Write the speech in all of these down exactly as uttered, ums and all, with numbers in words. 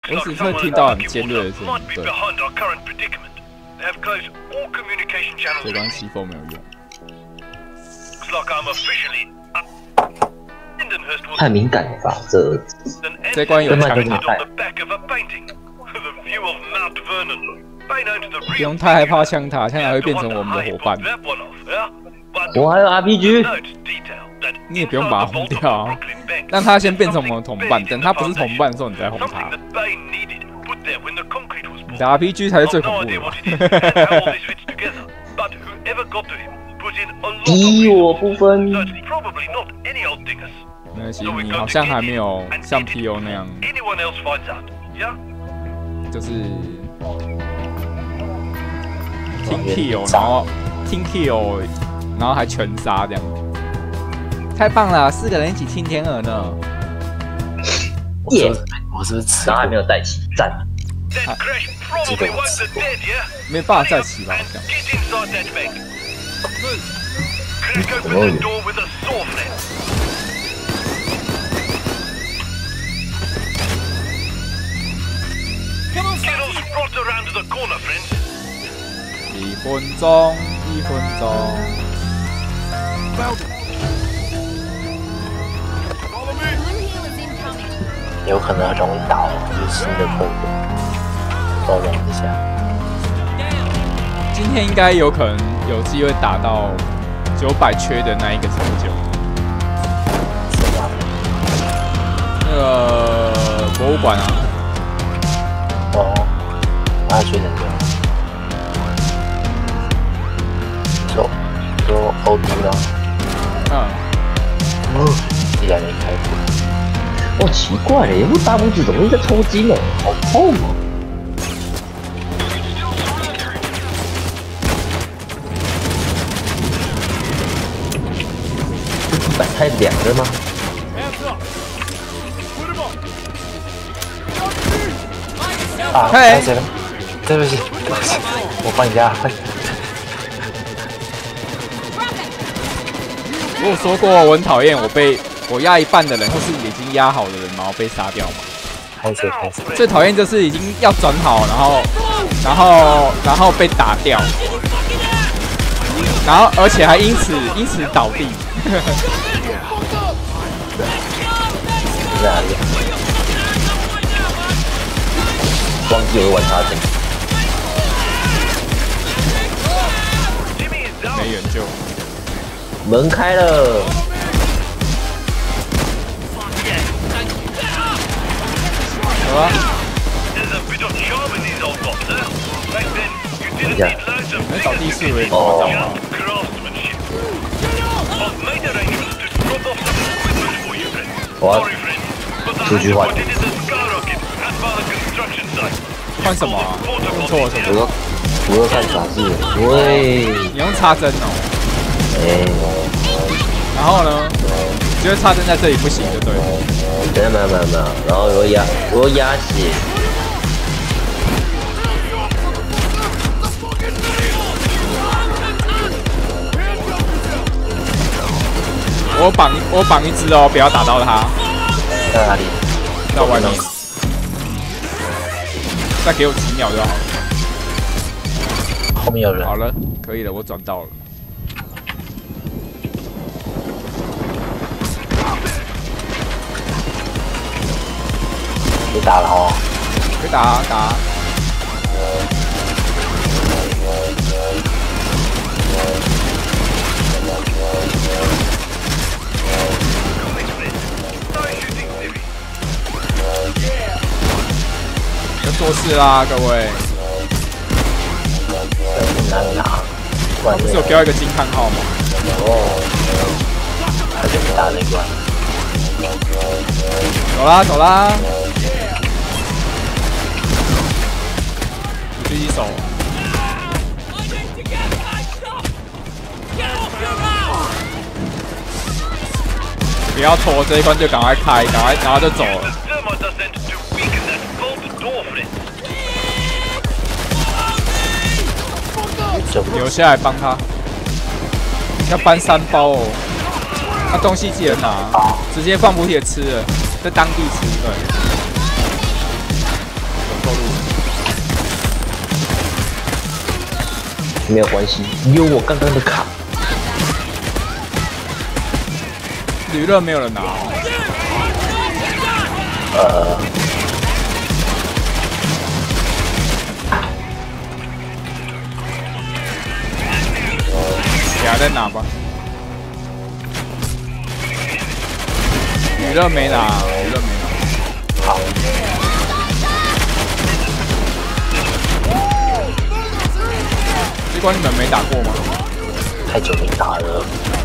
我只会听到很尖锐的声音，对。这关西风没有用。 太敏感了吧？这这关有枪塔。不用太害怕枪塔，枪塔会变成我们的伙伴。 我还有 R P G， 你也不用把它轰掉啊，让他先变成我们的同伴。等他不是同伴的时候，你再轰他。你的 R P G 才是最恐怖的吧？ 敌我不分。 没关系，你好像还没有像 P O 那样，就是听 kill， 然后听 kill， 然后还全杀这样，太棒了！四个人一起听天鹅呢。 耶！ 我是吃， 然后还没有带起赞。 这个我吃过， 没办法再起吧，好像。一分钟，一分钟。 有可能容易倒，有新的客户，包容一下。 今天应该有可能有机会打到九百缺的那一个成就。那个博物馆啊。 哦，我还缺成就。说说欧迪吗？ 嗯。 嗯，既然没开过。 哦，奇怪了，我大拇指怎么一直在抽筋呢？好痛哦！这板太凉了吗？ 啊，开始了，对不起，对不起，我帮你压。 我有说过我很讨厌我被我压一半的人，或是已经压好的人，然后被杀掉嘛。 开始开始。 最讨厌就是已经要转好，然后然后然后被打掉，然后而且还因此因此倒地。 在哪里？忘记我玩他的。 没援救。 门开了。 有啊。 等一下。 没倒地是为哦。 我要出去换。 换什么啊？用错了什么？ 我又看杂志。喂。 你用插针哦。 哎。 然后呢？觉得插针在这里不行，就对了。 没有没有没有没有，然后我压我压血。 我绑我绑一只哦，不要打到它。 在哪里？ 在外面。再给我几秒就好了。 后面有人。 好了，可以了，我转到了。 别打了哦。 别打啊打啊。要做事啦，各位。 很难拿。 他不是有标一个惊叹号吗？ 哦。他就没打那关。 走啦走啦。狙击手。不要拖，这一关就赶快开，赶快，然后就走了。留下来帮他，要搬三包哦。他东西记得拿，直接放补铁吃了，在当地吃对。 没有关系，有我刚刚的卡。 娱乐没有人拿。 呃。 给他再拿吧。娱乐没拿，娱乐没拿。 好。 这关你们没打过吗？ 太久没打了。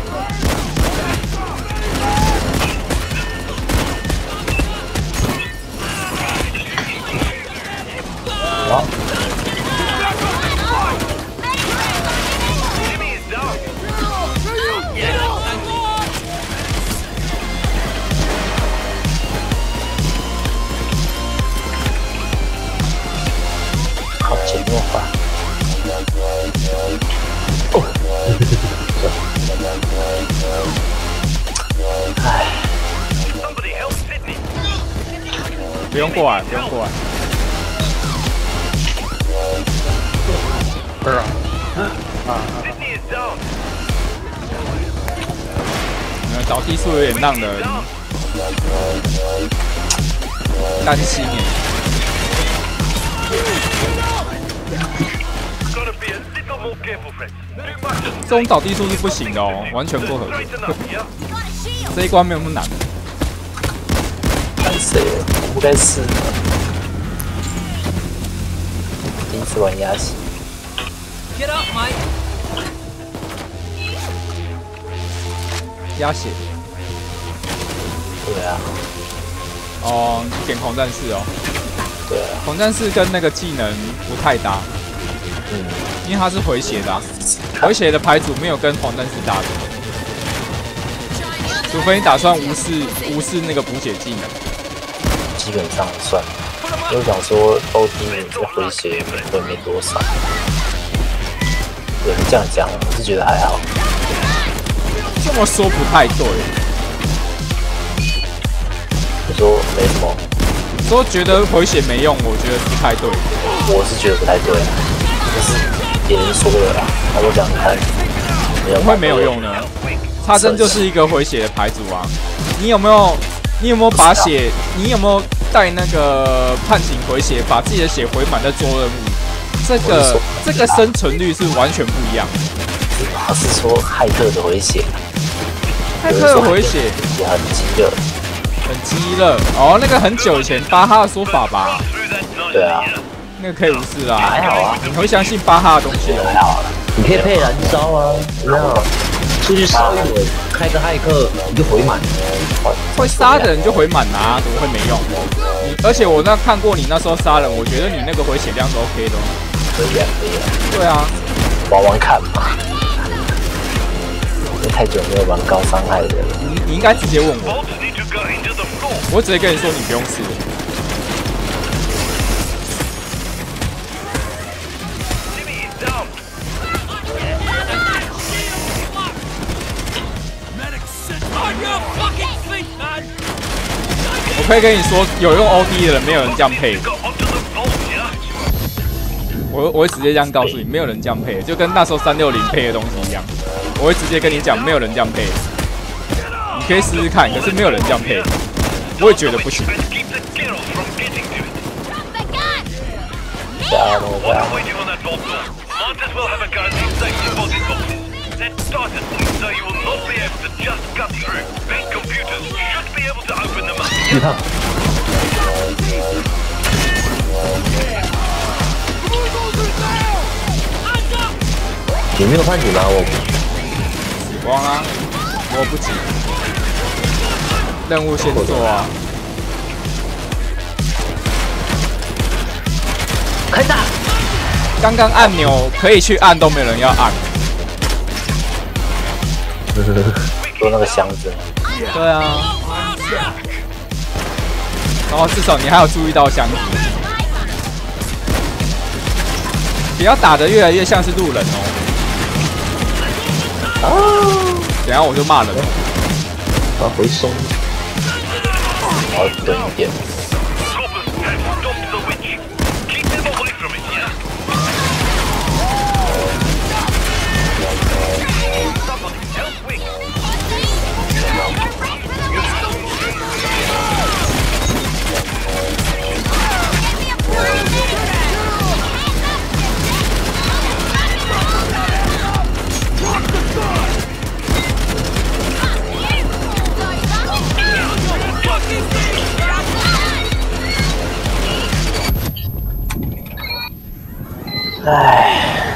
好。好节目吧。哦。唉。 不用过来，不用过来。不是啊。啊。你们找地数有点浪的，担心耶。这种倒地数是不行的哦，完全不合格。这一关没有那么难。 看谁？应该是第一次玩压线。 鸭血。 对啊。 哦，点狂战士哦。 对啊。 狂战士跟那个技能不太搭。 嗯。 因为它是回血的、啊，回血的牌组没有跟狂战士搭的，除非你打算无视无视那个补血技能。 基本上算。就想说 O D 你这回血会没多少。有人这样讲，我是觉得还好。 这么说不太对。 你说没什么？ 说觉得回血没用，我觉得不太对。 我是觉得不太对，就是别人说的啦。那我讲看， 怎么会没有用呢？插针就是一个回血的牌组啊。你有没有？你有没有把血？你有没有带那个判刑回血，把自己的血回满再做任务？这个这个生存率是完全不一样。 他是说骇客的回血。 骇客的回血也很激热。 很激热哦，那个很久以前巴哈的说法吧？ 对啊， 那个可以无视啦。 还好啊， 你会相信巴哈的东西哦？ 还好，你可以配燃烧啊，有没有？出去杀我，开个骇客你就回满。 会杀的人就回满啊，怎么会没用？你而且我那看过你那时候杀人，我觉得你那个回血量是 OK 的。 可以啊，可以啊。 对啊， 玩玩看嘛。太久没有玩高伤害的了。 你你应该直接问我，我直接跟你说你不用试。我可以跟你说，有用 O D 的人没有人这样配。我我会直接这样告诉你，没有人这样配，就跟那时候三六零配的东西一样。我会直接跟你讲，没有人这样配。你可以试试看，可是没有人这样配，我也觉得不行。 加油吧！预判。你没有判你吗？我死光啦！我不急，任务先做啊！ 开打！ 刚刚按钮可以去按，都没有人要按。 说那个箱子。 对啊。然后至少你还有注意到箱子。不要打得越来越像是路人哦。哦。等下我就骂人了。 我要回收。我要蹲一点。 唉，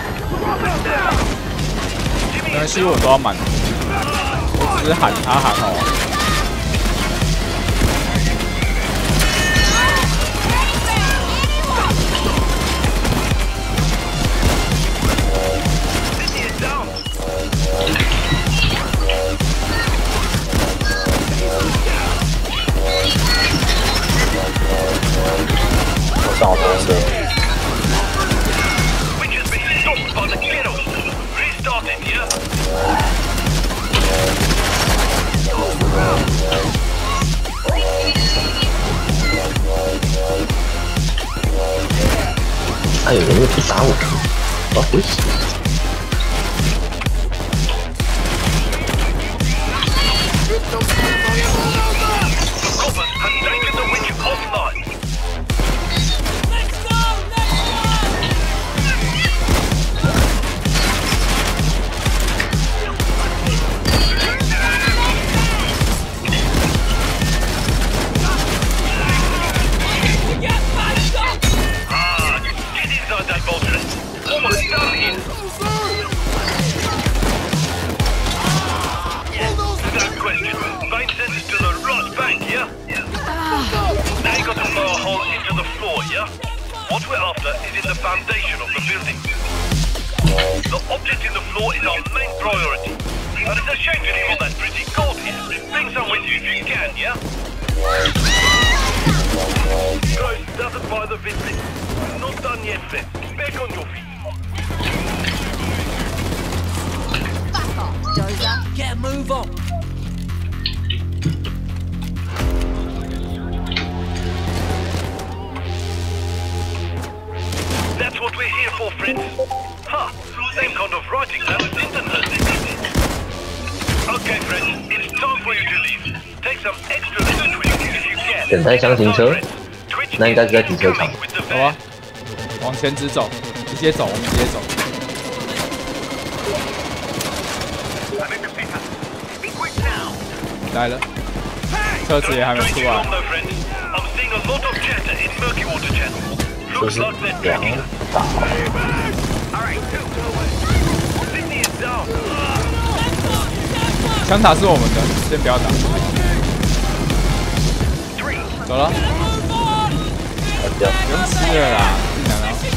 没关系，我都要满，我只是喊他喊哦。 我上我同事。 还有人又不打我，好危险！ What we're after is in the foundation of the building. The object in the floor is our main priority. And it's a shame to leave all that pretty gold here. Bring some with you if you can, yeah? Guys, doesn't buy the visit. Not done yet, friends. Back on your feet. Back off, Dozer. Get a move on. That's what we're here for, friends. Ha! Same kind of writing that Lindenhurst did. Okay, friends, it's time for you to leave. Take some extra food with you if you can. 等待箱停车，那应该是在停车场。 走啊，往前直走，直接走，我们直接走。来了，车子也还没出来。 就是两打， 枪塔是我们的，先不要打。走了，不用吃了啦，进来了。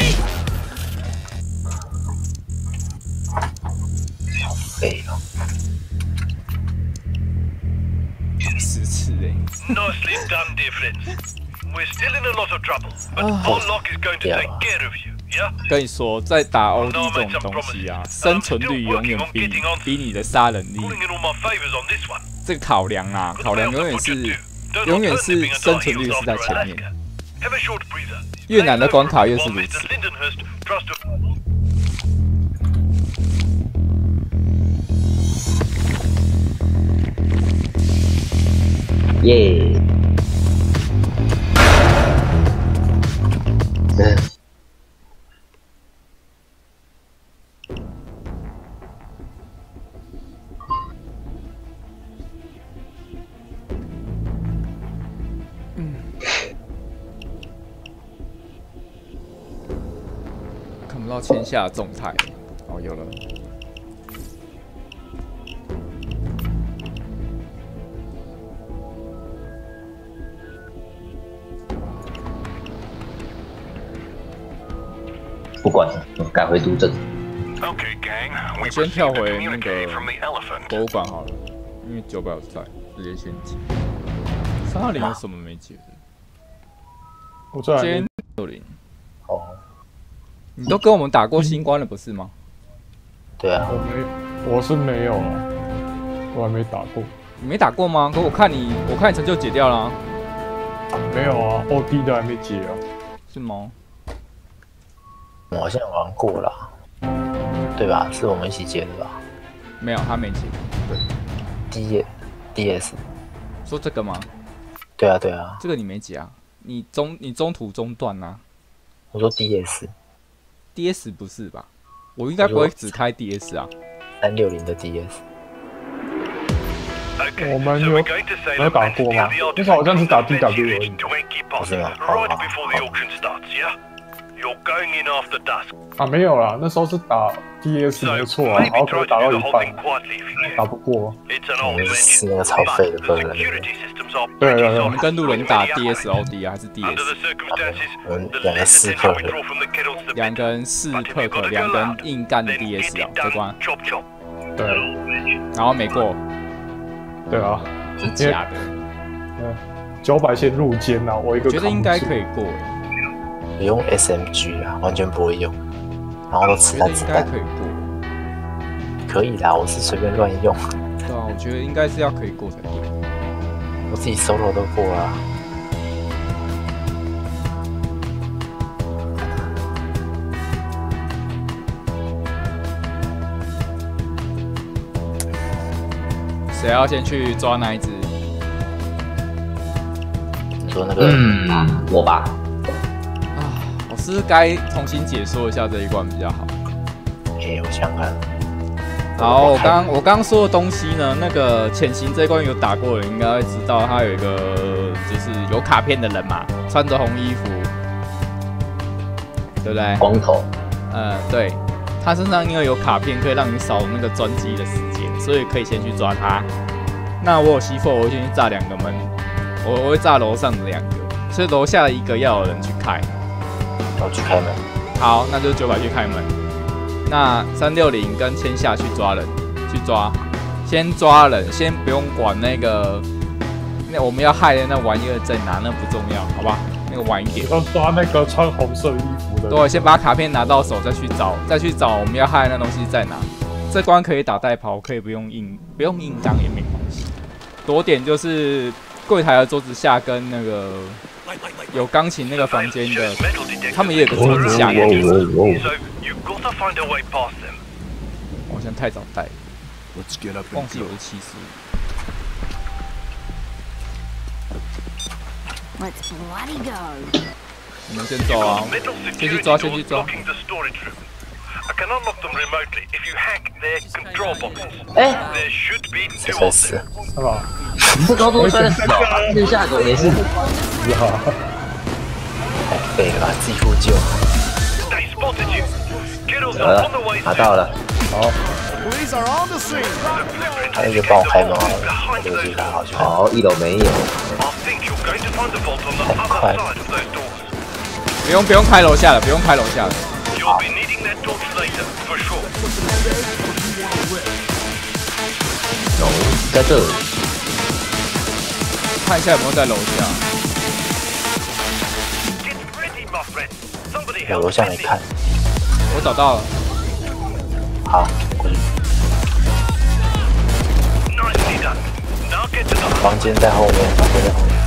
好废哦。 十次哎。 Nicely done, dear friends. We're still in a lot of trouble, but Orlok is going to take care of you, yeah? 跟你说，在打 O D 这种东西啊，生存率永远比比你的杀人力。这个考量啊，考量永远是永远是生存率是在前面。越难的关卡越是如此。 耶！嗯。 嗯。看不到签下的动态，哦，有了。 不管了，改回督阵。 我先跳回那个博物馆好了，因为九百有在，直接先解。三二零有什么没解的？ 我这今天六零。 哦， 你都跟我们打过新关了不是吗？ 对啊， 我没，我是没有啊，我还没打过。 你没打过吗？可我看你，我看你成就解掉了、啊。 没有啊 ，O D 的还没解啊。 是吗？ 我好像玩过啦，对吧？是我们一起解的吧？ 没有，他没解。对 ，D D S， 说这个吗？ 对啊，对啊。 这个你没解啊？你中你中途中断啊？ 我说 D S，D S 不是吧？我应该不会只开 D S 啊。 三六零的 D S。 我们有没有打过吗？那时候好像是打 D W 而已。 不是吗？好好好。 You're going in after dusk. 啊，没有啦，那时候是打 D S 没错啊，然后可能打到一半，打不过。 It's an old 是 engine, 那个超废的 but 分 the 了。 security systems are 对 pretty 对对， 我们 solid. 跟路人打 D S O D 啊，还是 D Under S？ the circumstances, Um, the yeah, less that's attention we super. draw from the Kettles, the 两 better. 个人四 But if perk， you've got to 两 go 个人 loud, 硬干的 then D S get 啊 it， 这 done. 关， Chop chop. 对然后没过， 对啊， 是假的。 嗯，九百线入肩啊，我一个我觉得应该可以。 以过诶， 我用 S M G 啊，完全不会用，然后都吃我觉得弹子弹应该可。以过。 可以啦，我是随便乱用， 对啊，我觉得应该是要可以过才对。 我自己 solo 都过了啊。 谁要先去抓哪一只？ 你说那个， 嗯，我吧。 啊，我是不是该重新解说一下这一关比较好？ 哎，我想想看。 好，我刚我刚说的东西呢，那个潜行这一关有打过的人应该会知道，他有一个就是有卡片的人嘛，穿着红衣服，对不对？ 光头。 呃，对，他身上因为有卡片可以让你扫那个专机的时间，所以可以先去抓他。那我有吸破，我会先去炸两个门，我我会炸楼上的两个，所以楼下的一个要有人去开。 我去开门。 好，那就九百去开门。那三六零跟千夏去抓人，去抓，先抓人，先不用管那个，那我们要害的那玩意儿在哪，那不重要，好吧？那个晚一点。 要抓那个穿红色衣服的。 对，先把卡片拿到手，再去找，再去找我们要害的那东西在哪。这关可以打带跑，可以不用硬，不用硬刚也没关系。躲点就是柜台的桌子下跟那个有钢琴那个房间的，他们也有个桌子下。 So you've got to find a way past them. 我好像太早带， Let's get up 忘 and 记 go. 我是七十五。 Let's bloody go. 你们先走啊， Metal 先去 security 抓，先去 doors 抓。 blocking the storage room. I can unlock them remotely if you hack their control boxes. 哎， There should be 这 two 才 of 是 them. 是吧？ 你这高中摔的死哦，剩下狗没事。 是啊。 太废了吧，自己呼救。 They spotted you. Kettles 得 are 了 on the way. 拿到了。 好， Police are on the scene. 他一直帮我开门啊，我就去看好去看。 好，一楼没有。 I think you're going to find the vault on the other side of those doors. 不用不用开楼下了，不用开楼下了。 You'll be needing that torch later, for sure. 有，在这里。 看一下有没有在楼下。 Get ready, my friend. Somebody 我 help 楼下没 me. 看。 我找到了， 好，过去。 Nicely done. Now get to the 房间在后面，房间在后面。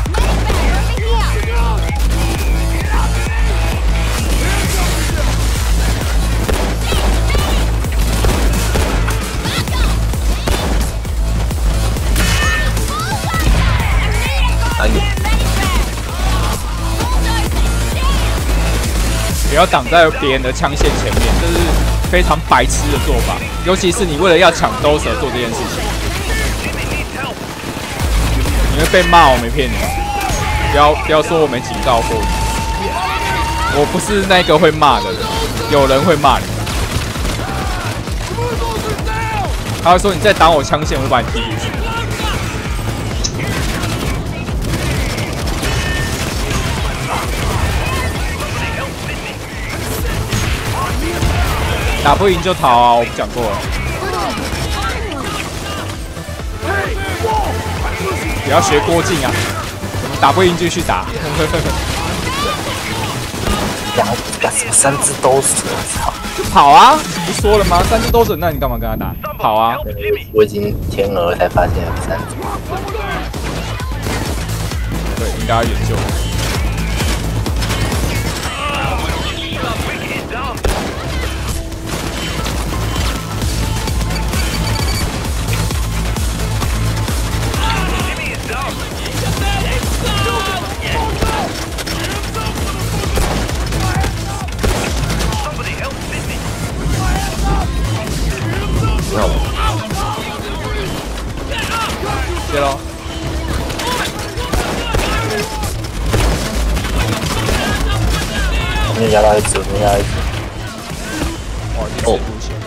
哪里？ 不要挡在别人的枪线前面，这是非常白痴的做法。尤其是你为了要抢兜蛇做这件事情，你会被骂，我没骗你。不要不要说我没警告过你，我不是那个会骂的人，有人会骂你。他会说你再挡我枪线，我会把你踢出去。 打不赢就逃啊！我不讲过了。不要学郭靖啊！打不赢就去打。 两干什么？三只都死了，操！ 就跑啊！不说了吗？三只都准，那你干嘛跟他打？跑啊！ 我已经天鹅才发现有三只。 对，应该要研究。 接喽！ 面压到一只，面压一只。 哇，这是不行。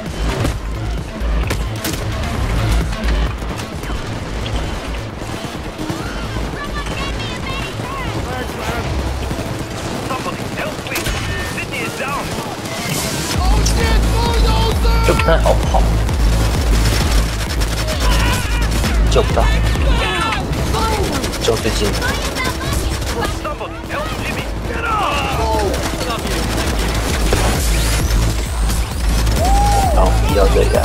这不太好跑，救不到，救最近的。然后逼到这里来。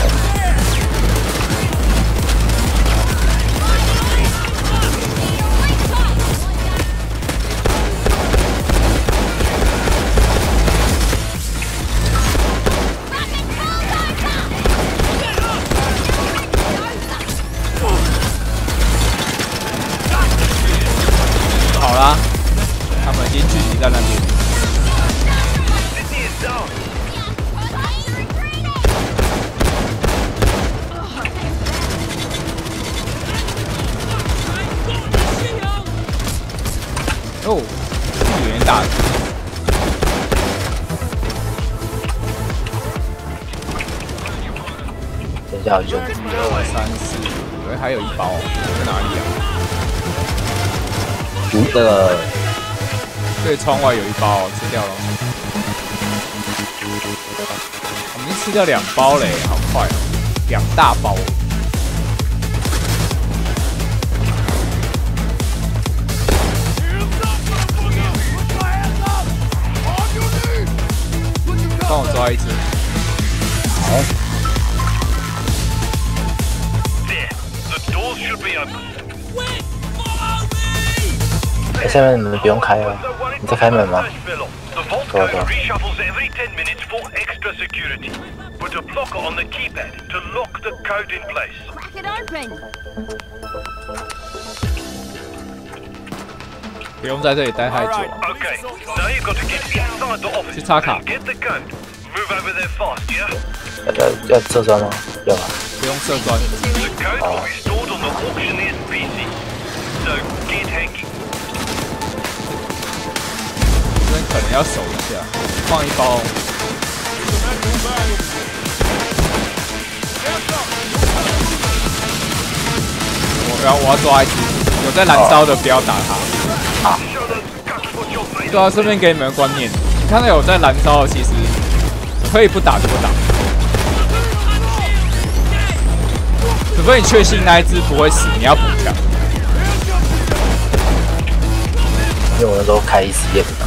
好啦，他们已经聚集在那边。哦，有人打。 等一下，就一二三四五，哎，还有一包，在哪里啊？ 嗯，那个对，窗外有一包，吃掉了。我们已经吃掉两包嘞，好快哦，两大包。帮我抓一只。 好。 哎，下面你们不用开了，你在开门吗？走走。 不用在这里待太久。去插卡。 要要射砖吗？要吧。 不用射砖。 好。 这边可能要守一下，放一包。我要我要抓一只，有在燃烧的不要打它。啊。对啊，顺便给你们观念，你看到有在燃烧的，其实可以不打就不打，除非你确信那一只不会死，你要补强。 因为我那时候开一次也不能。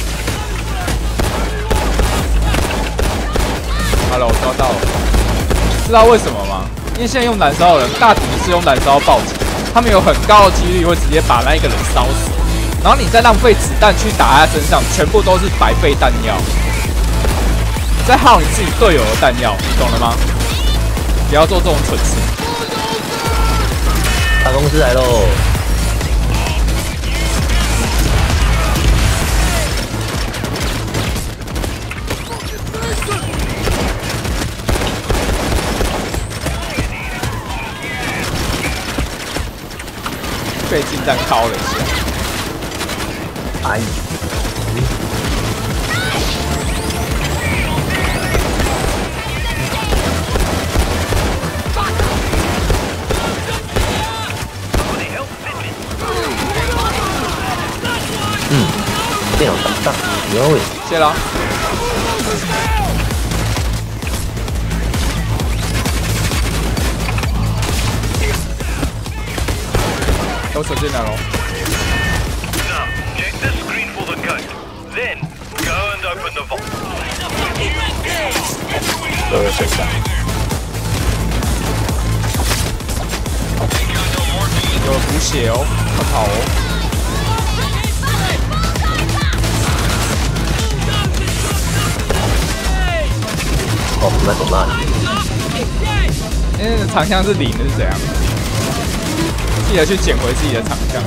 好了，我抓到了。知道为什么吗？因为现在用燃烧的人，大体是用燃烧暴击，他们有很高的几率会直接把那一个人烧死，然后你再浪费子弹去打他身上，全部都是白费弹药，再耗你自己队友的弹药，你懂了吗？不要做这种蠢事。 大公司来喽！ 被近战敲了一下，哎！嗯，电脑挡上，有谢了。都射进来喽。 都是身上。 有补血哦，快跑哦！ 哦，那走那里。 因为长枪是零的是怎样？ 记得去捡回自己的长枪。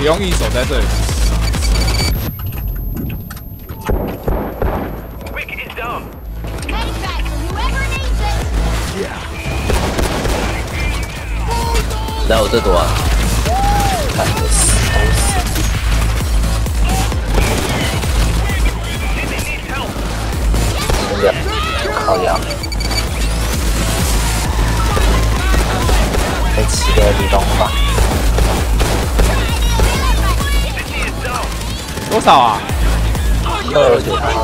不用一手在这里。 来我这朵啊！ 看我死都死。真的，靠呀！在奇怪的地方吧。 多少啊？ 二点八。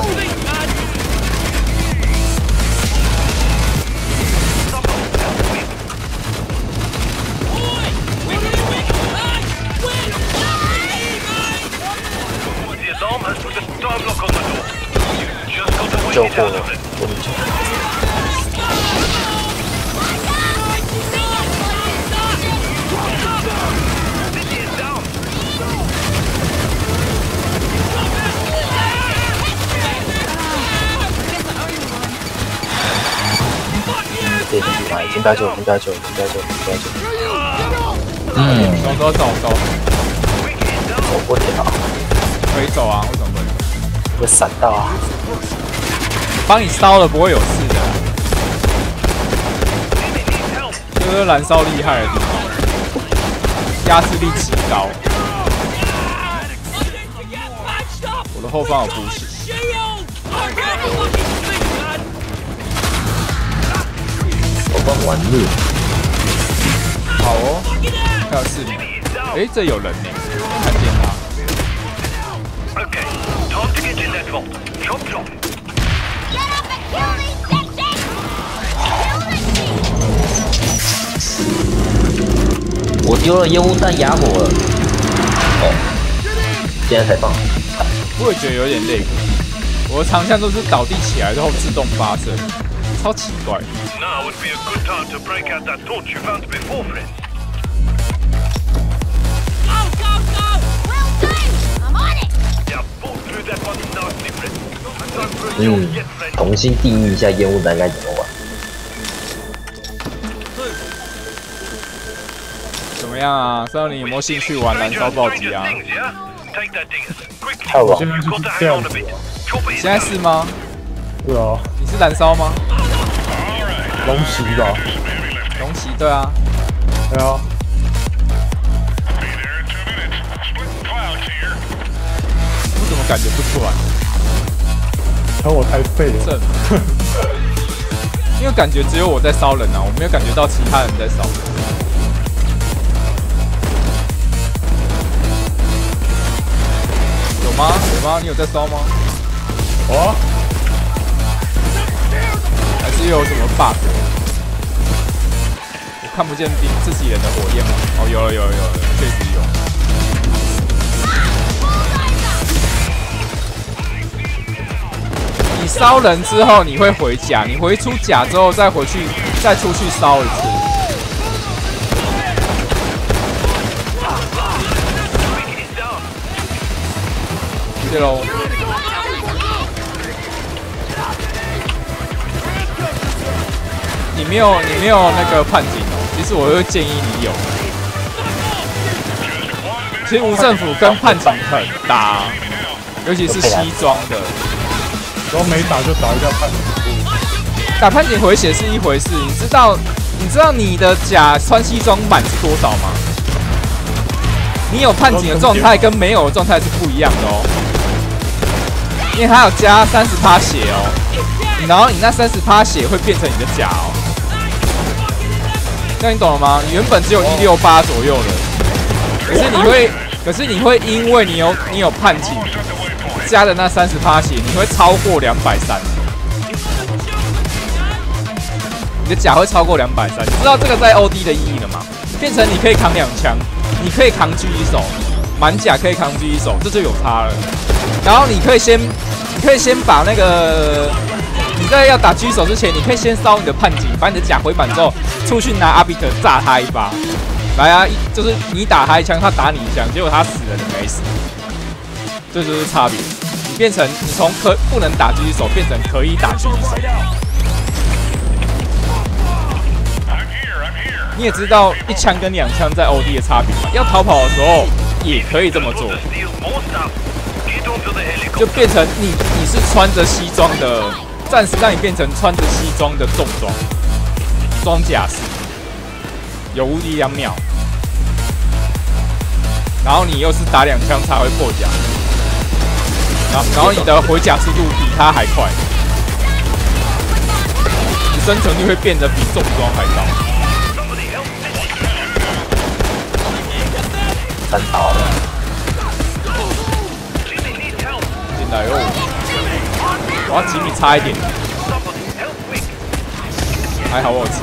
救过了，我们救。对对对，已经不要救，不要救，不要救，不要救。 嗯， 走走走走， 走不了。 可以走啊？为什么不能？ 会闪到啊！ 帮你烧了不会有事的，这就是燃烧厉害的地方，压制力极高。我的后方有补血， 后方玩乐。 好哦，还有四名，哎，这有人呢，看见他。 Okay, time to get in that vault. Chop chop. 我丢了烟雾弹哑火了。哦，现在才放。 我也觉得有点累。我的长枪都是倒地起来之后自动发射，超奇怪。 Now would be a good time to break out that torch you found before, friends. Go, go, go! Well done! I'm on it! Yeah, pull through that one nicely, friends. And don't press 嗯 your jet, friends. 重新定义一下烟雾弹该怎么玩。 怎么样啊？少林有没有兴趣玩燃烧暴击啊？ Take that dingus. Quickly. 我太晚现在就是 Got to 这 hang 样 on a 子 bit. 啊， Chop it 你 in 现在 now. 是吗？ 对啊， 你是燃烧吗？ 龙骑吧， 龙骑对啊。 对啊， 我怎么感觉不出来？ 可我太废了。 正，因为感觉只有我在烧人啊，我没有感觉到其他人在烧。有吗？有吗？你有在烧吗？ 哦， 还是有什么 bug？ 我看不见自自己人的火焰吗？哦，有了有了有了，确实有。你烧人之后，你会回甲，你回出甲之后再回去，再出去烧一次。对喽。你没有，你没有那个判警哦。其实我会建议你有。其实无政府跟判警很搭，尤其是西装的。 然后没打就打一下判。 打判警回血是一回事，你知道？你知道你的甲穿西装满是多少吗？你有判警的状态跟没有的状态是不一样的哦，因为它有加三十趴血哦，然后你那三十趴血会变成你的甲哦。这样你懂了吗？你原本只有一六八左右的，可是你会，可是你会因为你有你有判警加的那三十趴血，你会超过两百三。你的甲会超过两百三，你知道这个在 O D 的意义了吗？变成你可以扛两枪，你可以扛狙击手，满甲可以扛狙击手，这就有差了。然后你可以先，你可以先把那个你在要打狙击手之前，你可以先烧你的判警，把你的甲回满之后，出去拿阿比特炸他一发。来啊，就是你打他一枪，他打你一枪，结果他死了，你没死，这就是差别。你变成你从可不能打狙击手变成可以打狙击手。你也知道一枪跟两枪在 O D 的差别嘛？要逃跑的时候， 也可以这么做，就变成你你是穿着西装的，暂时让你变成穿着西装的重装装甲士，有无敌两秒，然后你又是打两枪才会破甲，然后然后你的回甲速度比他还快，你生存率会变得比重装还高。 三刀了， 进来哦！我要吉米差一点，还好我有吃。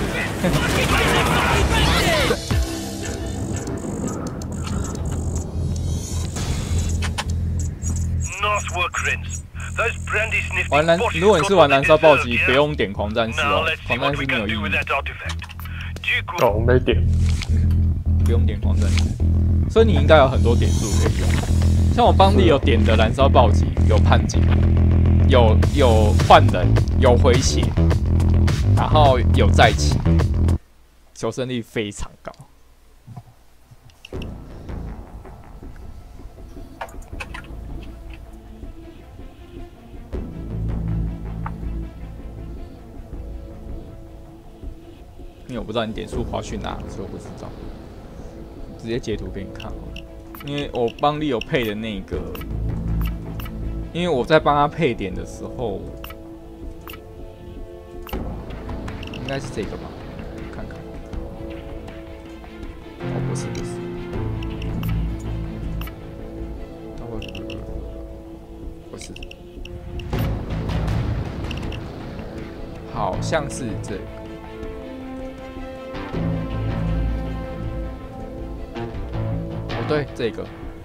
玩燃，如果你是玩燃烧暴击，不用点狂战士哦，狂战士没有意义。 哦，我没点， 不用点狂战士。 所以你应该有很多点数可以用，像我邦弟有点的燃烧暴击，有判警，有有换人，有回血，然后有再起，求生率非常高。因为我不知道你点数滑去哪，所以我不知道。 直接截图给你看哦，因为我邦利有配的那个，因为我在帮他配点的时候，应该是这个吧？看看，哦，不是不是，哦不是，好像是这个。 对，这个。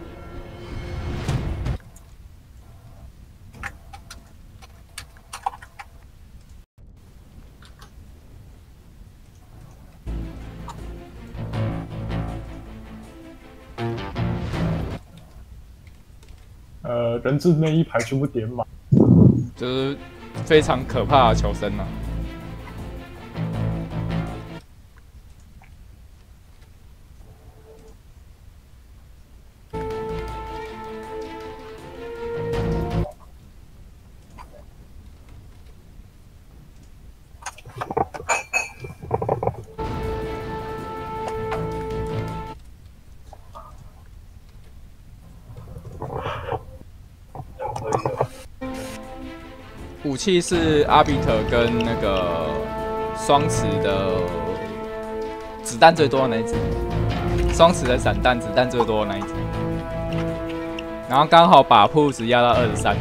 呃，人质那一排全部点满， 就是非常可怕的求生啊！武器是阿比特跟那个双持的子弹最多的那一只，双持的散弹子弹最多的那一只，然后刚好把铺子压到二十三。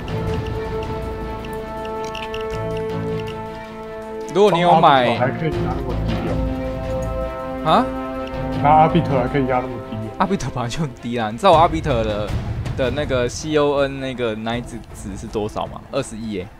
如果你有买， 还可以压那么低哦。 啊？ 拿阿比特还可以压那么低哦。 阿比特本来就很低啦，你知道我阿比特的的那个 C O N 那个那一只值是多少吗？二十一耶。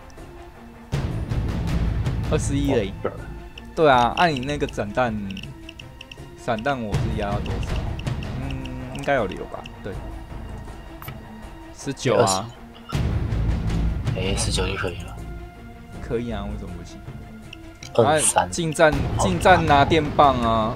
二十一嘞，对啊，按你那个散弹，散弹我是压到多少？嗯，应该有留吧？对，十九啊。 哎，十九就可以了。 可以啊，为什么不行？ 二三。 近战，近战拿电棒啊。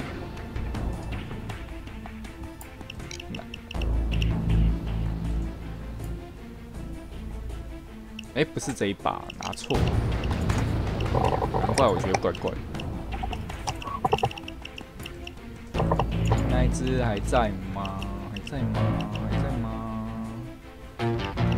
哎，不是这一把，拿错了。 难怪我觉得怪怪的。那一只还在吗？还在吗？还在吗？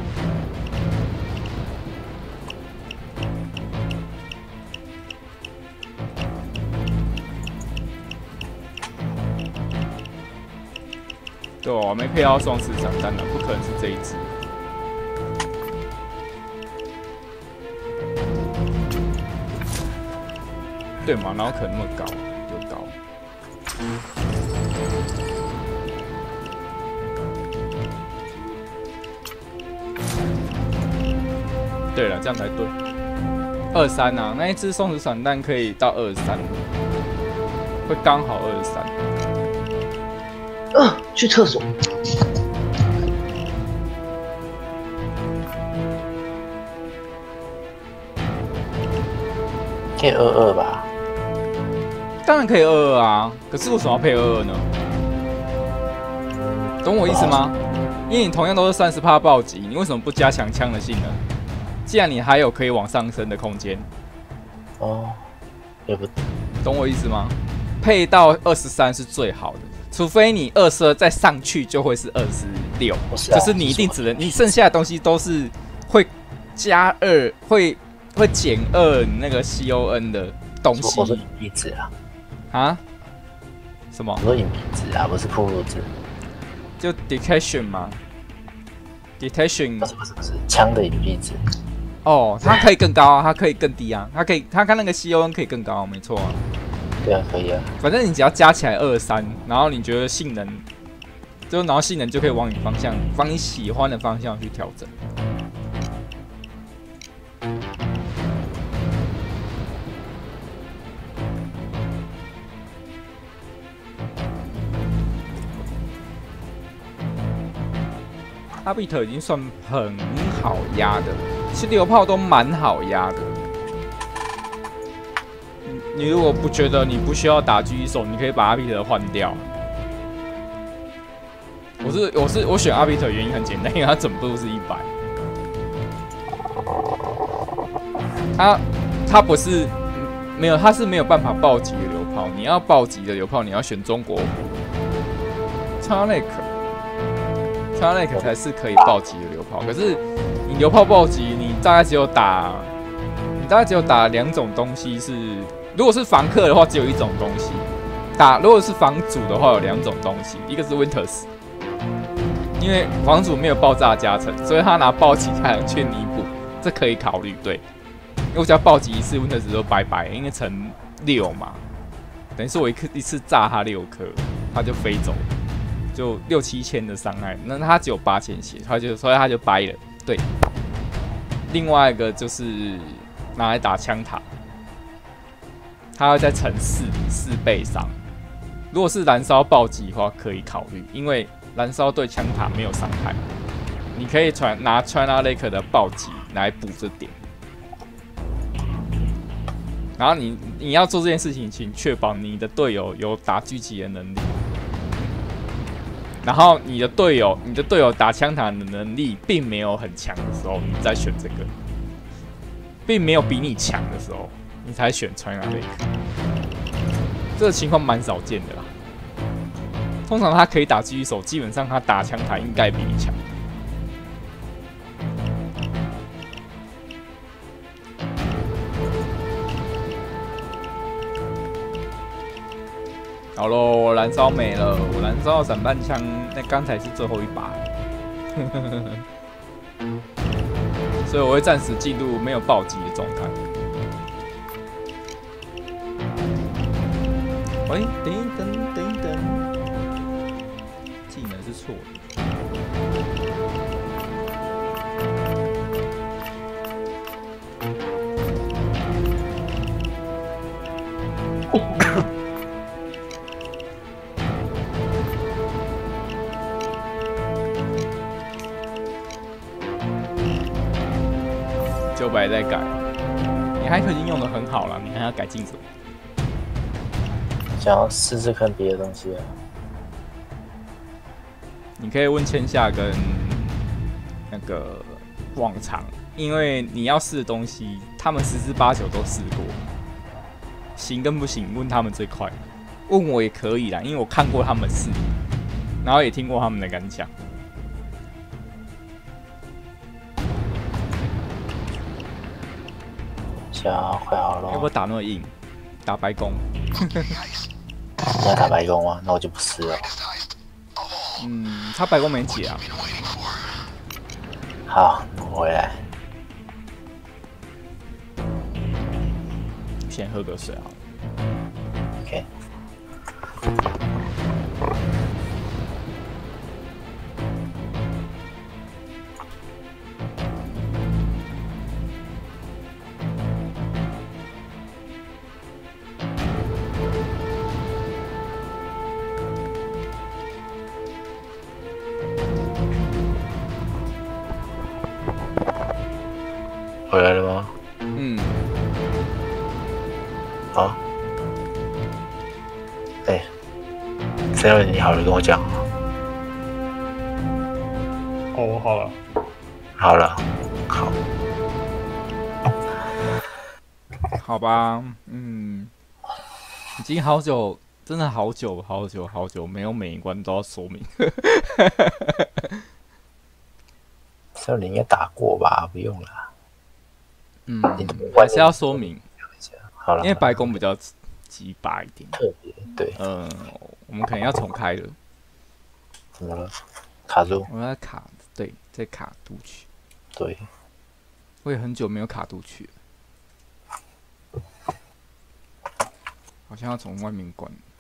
对，我没配到双持散弹的，不可能是这一只。 对嘛，然后可能那么高，又高。对了，这样才对。二三啊，那一只松子散弹可以到二三，会刚好二三。 呃，去厕所。 可以二二吧？ 当然可以二二啊，可是为什么要配二二呢？ 懂我意思吗？因为你同样都是三十趴暴击，你为什么不加强枪的性能？既然你还有可以往上升的空间。 哦，也不懂我意思吗？配到二十三是最好的，除非你二十二再上去就会是二十六，就是你一定只能你剩下的东西都是会加二，会会减二你那个 C O N 的东西。 我说隐蔽值啊。 啊？什么？ 我说隐蔽值啊，不是铺路值。 就 detection 吗 ？detection 不是不是不是枪的隐蔽值。 哦，它可以更高啊，它可以更低啊，它可以它看那个 C O N 可以更高，没错啊。 对啊，可以啊。 反正你只要加起来二三，然后你觉得性能，就然后性能就可以往你方向，往你喜欢的方向去调整。阿比特已经算很好压的，其实榴炮都蛮好压的。你如果不觉得你不需要打狙击手，你可以把阿比特换掉。我是我是我选阿比特的原因很简单，因为它整部是一百。它它不是没有，它是没有办法暴击的榴炮。你要暴击的榴炮，你要选中国叉内克。它那个才是可以暴击的榴炮，可是你榴炮暴击，你大概只有打，你大概只有打两种东西是，如果是房客的话，只有一种东西打；如果是房主的话，有两种东西，一个是 Winters， 因为房主没有爆炸加成，所以他拿暴击才能去弥补，这可以考虑。对，因为我只要暴击一次 Winters 就拜拜，因为乘六嘛，等于是我一颗一次炸他六颗，他就飞走了。就六七千的伤害，那他只有八千血，他就所以他就掰了。对，另外一个就是拿来打枪塔，他会再乘四四倍伤。如果是燃烧暴击的话，可以考虑，因为燃烧对枪塔没有伤害，你可以传拿 China Lake 的暴击来补这点。然后你你要做这件事情，请确保你的队友有打狙击的能力。然后你的队友，你的队友打枪塔的能力并没有很强的时候，你再选这个；并没有比你强的时候，你才选 China Lake。这个情况蛮少见的啦。通常他可以打狙击手，基本上他打枪塔应该比你强。好喽，我燃烧没了，我燃烧散弹枪，那刚才是最后一把，所以我会暂时进入没有暴击的状态。喂、欸，等一等，等一等，技能是错的。九百在改，你还已经用的很好了，你还要改进什么？ 想要试试看别的东西啊。 你可以问千夏跟那个往常，因为你要试的东西，他们十之八九都试过，行跟不行，问他们最快。问我也可以啦，因为我看过他们试，然后也听过他们的感想。 小快好了。 要不要打那么硬？打白宫？ 你要打白宫吗？那我就不试了。 嗯，他白宫没解啊。 好，我回来。 先喝个水啊。 OK。回来了吗？ 嗯。 好。哎、欸，谁要你好了跟我讲啊？ 哦，好了， 好了，好， 好吧，嗯，已经好久，真的好久好久好久没有每一关都要说明。 这你应该打过吧？不用啦。 嗯你怎么， 还是要说明， 好了， 因为白宫比较鸡巴一点。 特别对， 嗯，我们可能要重开了。 怎么了？卡住？ 我要卡，对，在卡读取。 对， 我也很久没有卡读取了，好像要从外面关。